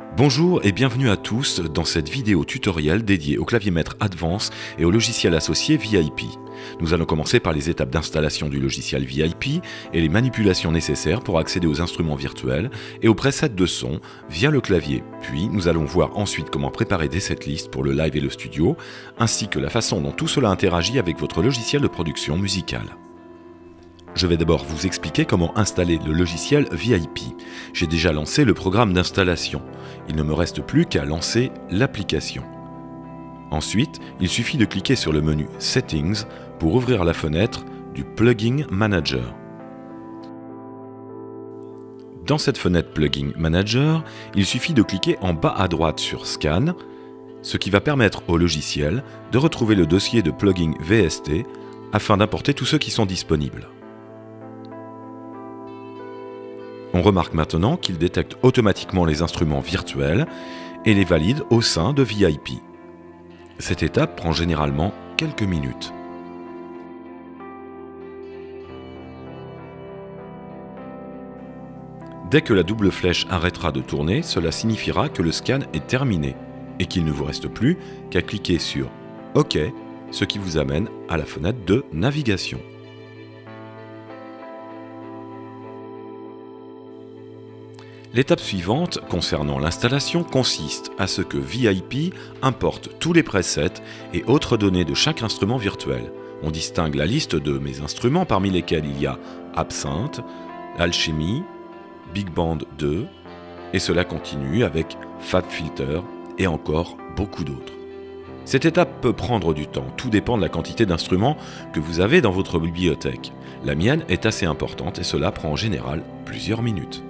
Bonjour et bienvenue à tous dans cette vidéo tutoriel dédiée au clavier maître Advance et au logiciel associé VIP. Nous allons commencer par les étapes d'installation du logiciel VIP et les manipulations nécessaires pour accéder aux instruments virtuels et aux presets de son via le clavier. Puis nous allons voir ensuite comment préparer des setlists pour le live et le studio, ainsi que la façon dont tout cela interagit avec votre logiciel de production musicale. Je vais d'abord vous expliquer comment installer le logiciel VIP. J'ai déjà lancé le programme d'installation. Il ne me reste plus qu'à lancer l'application. Ensuite, il suffit de cliquer sur le menu Settings pour ouvrir la fenêtre du Plugin Manager. Dans cette fenêtre Plugin Manager, il suffit de cliquer en bas à droite sur Scan, ce qui va permettre au logiciel de retrouver le dossier de plugin VST afin d'importer tous ceux qui sont disponibles. On remarque maintenant qu'il détecte automatiquement les instruments virtuels et les valide au sein de VIP. Cette étape prend généralement quelques minutes. Dès que la double flèche arrêtera de tourner, cela signifiera que le scan est terminé et qu'il ne vous reste plus qu'à cliquer sur OK, ce qui vous amène à la fenêtre de navigation. L'étape suivante, concernant l'installation, consiste à ce que VIP importe tous les presets et autres données de chaque instrument virtuel. On distingue la liste de mes instruments parmi lesquels il y a Absinthe, Alchemy, Big Band 2, et cela continue avec FabFilter et encore beaucoup d'autres. Cette étape peut prendre du temps, tout dépend de la quantité d'instruments que vous avez dans votre bibliothèque. La mienne est assez importante et cela prend en général plusieurs minutes.